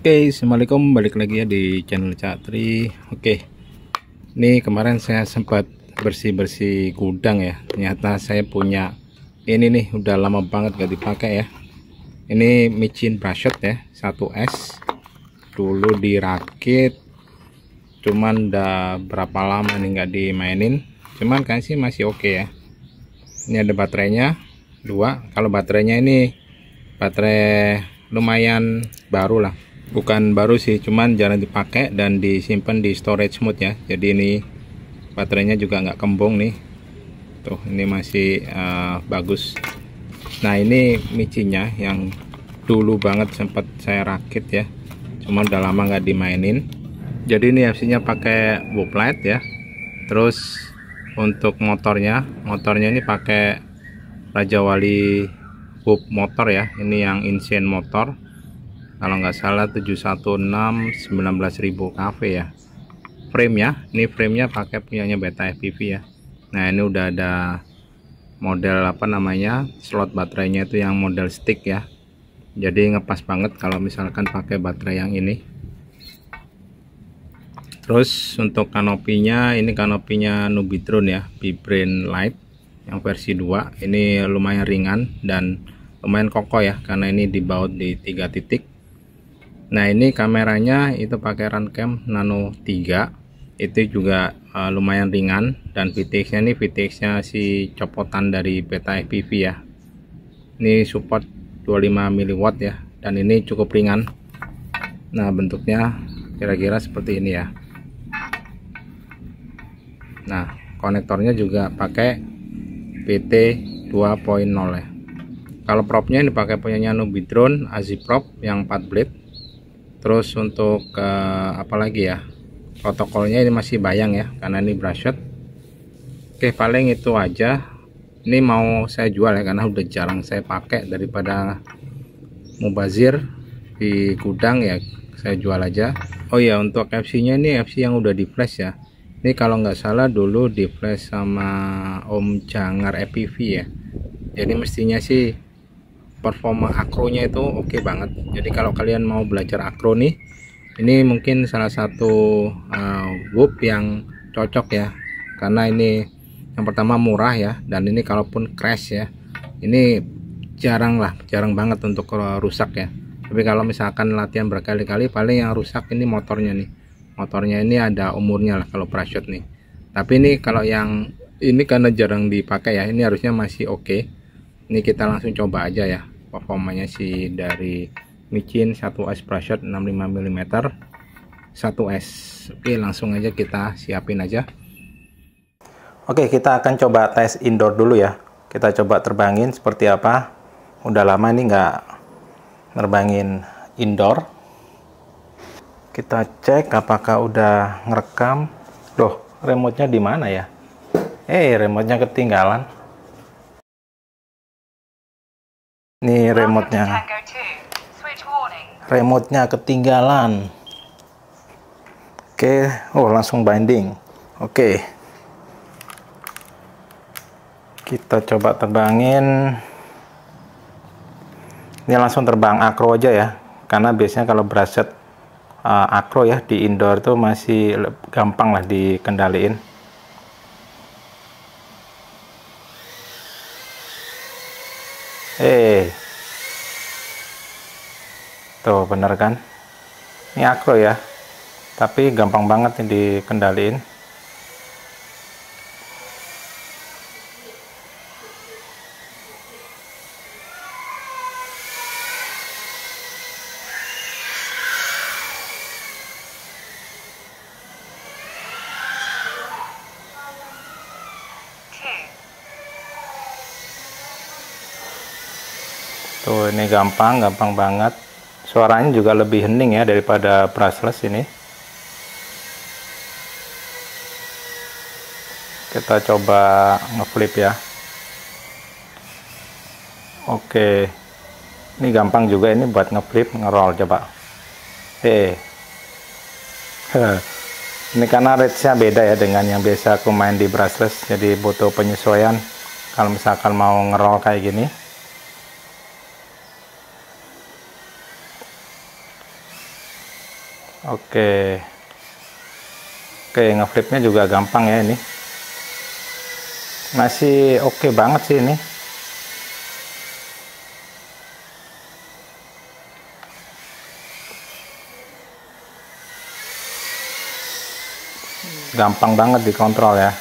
Oke, assalamualaikum, balik lagi ya di channel Cakri. Oke, ini kemarin saya sempat bersih-bersih gudang ya. Ternyata saya punya ini nih, udah lama banget gak dipakai ya. Ini micin brushet ya, 1S. Dulu dirakit, cuman udah berapa lama nih nggak dimainin. Cuman kan sih masih oke ya. Ini ada baterainya 2. Kalau baterainya ini baterai lumayan baru lah, bukan baru sih, cuman jarang dipakai dan disimpan di storage mode ya. Jadi ini baterainya juga nggak kembung nih, tuh ini masih bagus. Nah ini micinnya yang dulu banget sempat saya rakit ya, cuman udah lama nggak dimainin. Jadi ini FC-nya pakai bulb light ya. Terus untuk motornya ini pakai Raja Wali bulb motor ya. Ini yang Insane motor, kalau nggak salah 716 19.000 kV ya. Frame-nya, ini frame-nya pakai punyanya Beta FPV ya. Nah ini udah ada model apa namanya, slot baterainya itu yang model stick ya. Jadi ngepas banget kalau misalkan pakai baterai yang ini. Terus untuk kanopinya, ini kanopinya Nubitron ya, Vibrant Light yang versi 2. Ini lumayan ringan dan lumayan kokoh ya, karena ini dibaut di 3 titik. Nah ini kameranya itu pakai Runcam Nano 3. Itu juga lumayan ringan, dan VTX nya ini VTX nya si copotan dari Beta FPV ya. Ini support 25 mW ya, dan ini cukup ringan. Nah bentuknya kira-kira seperti ini ya. Nah konektornya juga pakai PT 2.0 ya. Kalau propnya ini pakai punyanya Nubitron Aziprop yang 4 blade. Terus untuk apalagi ya, protokolnya ini masih bayang ya, karena ini brushet. Oke, paling itu aja. Ini mau saya jual ya, karena udah jarang saya pakai. Daripada mubazir di gudang ya, saya jual aja. Oh ya, untuk FC nya ini FC yang udah di flash ya. Ini kalau nggak salah dulu di flash sama Om Jangar FPV ya. Jadi mestinya sih performa akronya itu oke banget. Jadi kalau kalian mau belajar akro nih, ini mungkin salah satu bulb yang cocok ya, karena ini yang pertama murah ya, dan ini kalaupun crash ya, ini jarang banget untuk rusak ya. Tapi kalau misalkan latihan berkali-kali, paling yang rusak ini motornya nih. Motornya ini ada umurnya lah kalau brushet nih. Tapi ini kalau yang ini karena jarang dipakai ya, ini harusnya masih oke. Ini kita langsung coba aja ya performanya sih dari micin 1S brushet 65 mm 1S. Oke, langsung aja kita siapin aja. Oke, kita akan coba tes indoor dulu ya. Kita coba terbangin seperti apa. Udah lama ini nggak nerbangin indoor. Kita cek apakah udah ngerekam. Loh, remote-nya di mana ya? Remote-nya ketinggalan. Nih remote-nya. Remote-nya ketinggalan. Oke, langsung binding. Oke. Kita coba terbangin. Ini langsung terbang akro aja ya. Karena biasanya kalau brushet akro ya di indoor tuh masih gampang lah dikendaliin. Tuh bener kan, ini akro ya, tapi gampang banget nih dikendaliin. Tuh ini gampang banget. Suaranya juga lebih hening ya daripada brushless ini. Kita coba ngeflip ya. Oke. Ini gampang juga ini buat ngeflip, ngeroll coba. Ini karena range-nya beda ya dengan yang biasa aku main di brushless, jadi butuh penyesuaian kalau misalkan mau ngeroll kayak gini. Oke. Oke, ngeflipnya juga gampang ya ini. Masih oke banget sih ini. Gampang banget dikontrol ya.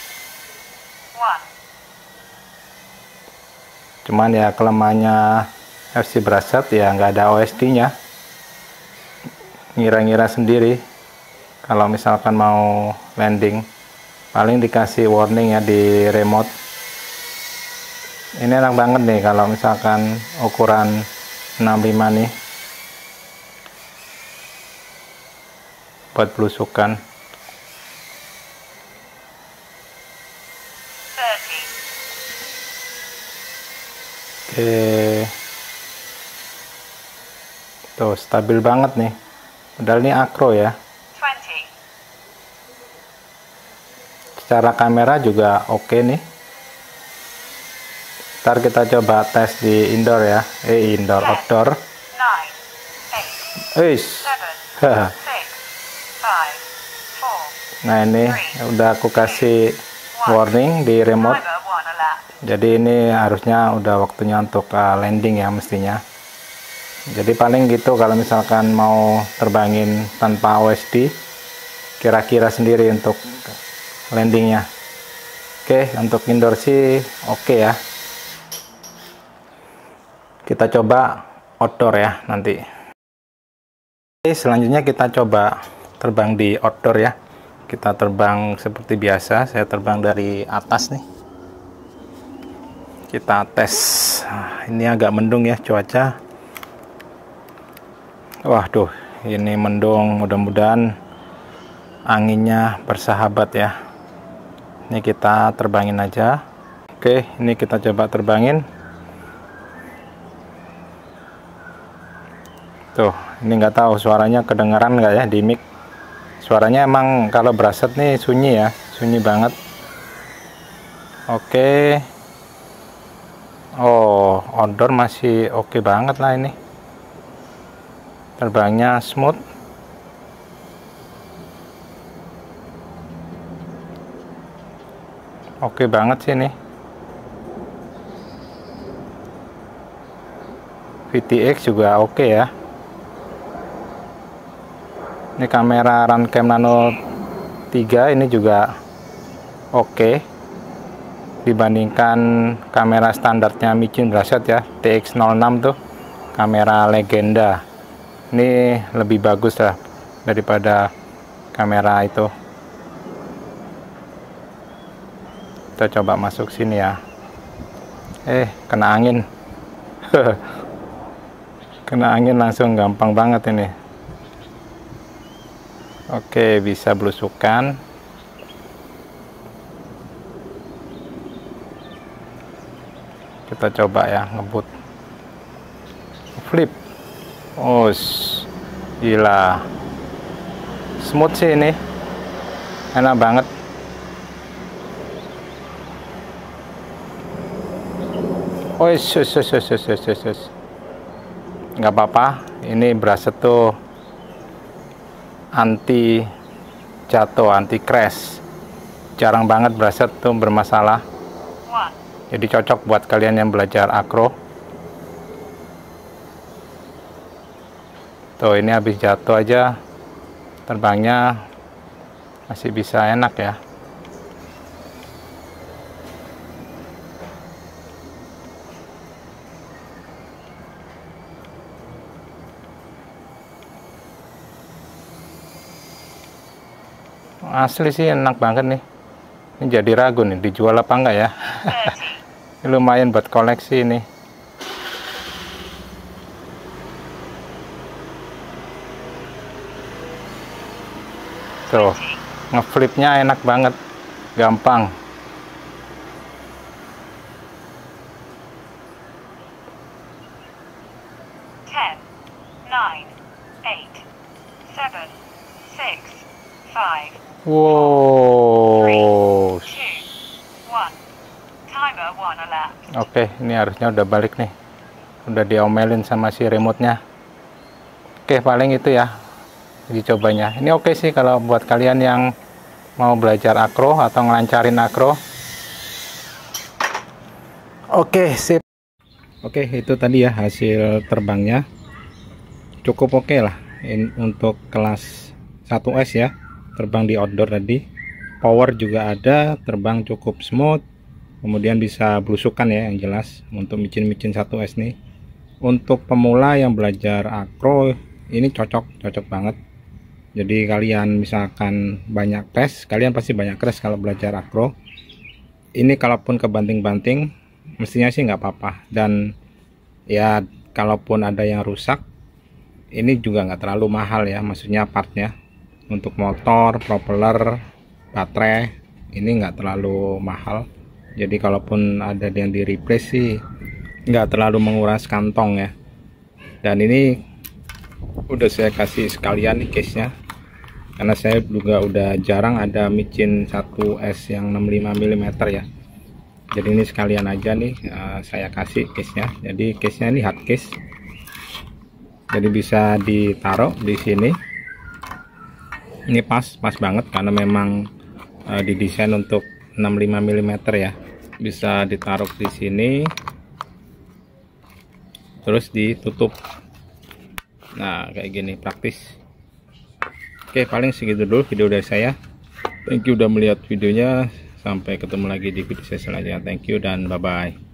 Cuman ya kelemahannya FC Brasset ya nggak ada OSD-nya. Ngira-ngira sendiri kalau misalkan mau landing, paling dikasih warning ya di remote. Ini enak banget nih kalau misalkan ukuran 65 nih buat belusukan. Oke, tuh stabil banget nih, padahal ini acro ya. Secara kamera juga oke nih. Ntar kita coba tes di indoor ya, outdoor. Nah ini udah aku kasih warning di remote. Jadi ini harusnya udah waktunya untuk landing ya mestinya. Jadi paling gitu kalau misalkan mau terbangin tanpa OSD, kira-kira sendiri untuk landingnya. Oke, untuk indoor sih oke ya. Kita coba outdoor ya nanti. Oke, selanjutnya kita coba terbang di outdoor ya. Kita terbang seperti biasa, saya terbang dari atas nih. Kita tes. Ini agak mendung ya cuaca. Waduh, ini mendung, mudah-mudahan anginnya bersahabat ya. Ini kita terbangin aja. Oke, ini kita coba terbangin. Tuh, ini nggak tahu suaranya kedengaran nggak ya di mic. Suaranya emang kalau Brasset nih sunyi ya, sunyi banget. Oke. Oh, outdoor masih oke banget lah ini. Terbangnya smooth. Oke banget sih ini. VTX juga oke ya. Ini kamera Runcam Nano 3 ini juga oke dibandingkan kamera standarnya Michin Brasset ya, TX06 tuh kamera legenda. Ini lebih bagus lah daripada kamera itu. Kita coba masuk sini ya. Kena angin. Kena angin langsung gampang banget ini. Oke, bisa belusukan. Kita coba ya ngebut. Flip. Oh, gila. Smooth sih ini. Enak banget. Oh, nggak apa-apa. Ini Brasset tuh anti jatuh, anti crash. Jarang banget Brasset tuh bermasalah. Jadi cocok buat kalian yang belajar acro. Tuh, ini habis jatuh aja terbangnya masih bisa enak ya. Asli sih enak banget nih. Ini jadi ragu nih dijual apa enggak ya. Ini lumayan buat koleksi ini. Tuh, ngeflipnya enak banget, gampang. Wow. Oke, ini harusnya udah balik nih. Udah diomelin sama si remote-nya. Oke, paling itu ya. uji cobanya. Ini oke sih kalau buat kalian yang mau belajar akro atau ngelancarin akro. Oke, sip. Oke, itu tadi ya hasil terbangnya. Cukup oke lah untuk kelas 1S ya. Terbang di outdoor tadi. Power juga ada, terbang cukup smooth. Kemudian bisa belusukan ya yang jelas untuk micin-micin 1S nih. Untuk pemula yang belajar akro ini cocok banget. Jadi kalian misalkan banyak tes, kalian pasti banyak crash kalau belajar akro. Ini kalaupun kebanting-banting mestinya sih nggak apa-apa, dan ya kalaupun ada yang rusak ini juga nggak terlalu mahal ya, maksudnya partnya. Untuk motor, propeller, baterai ini nggak terlalu mahal, jadi kalaupun ada yang di replace sih nggak terlalu menguras kantong ya. Dan ini udah saya kasih sekalian nih case nya, karena saya juga udah jarang ada micin 1S yang 65 mm ya. Jadi ini sekalian aja nih saya kasih case nya. Jadi case nya ini hard case, jadi bisa ditaruh di sini. Ini pas banget karena memang didesain untuk 65 mm ya. Bisa ditaruh di sini terus ditutup. Nah kayak gini, praktis. Oke, paling segitu dulu video dari saya. Thank you udah melihat videonya. Sampai ketemu lagi di video saya selanjutnya. Thank you dan bye bye.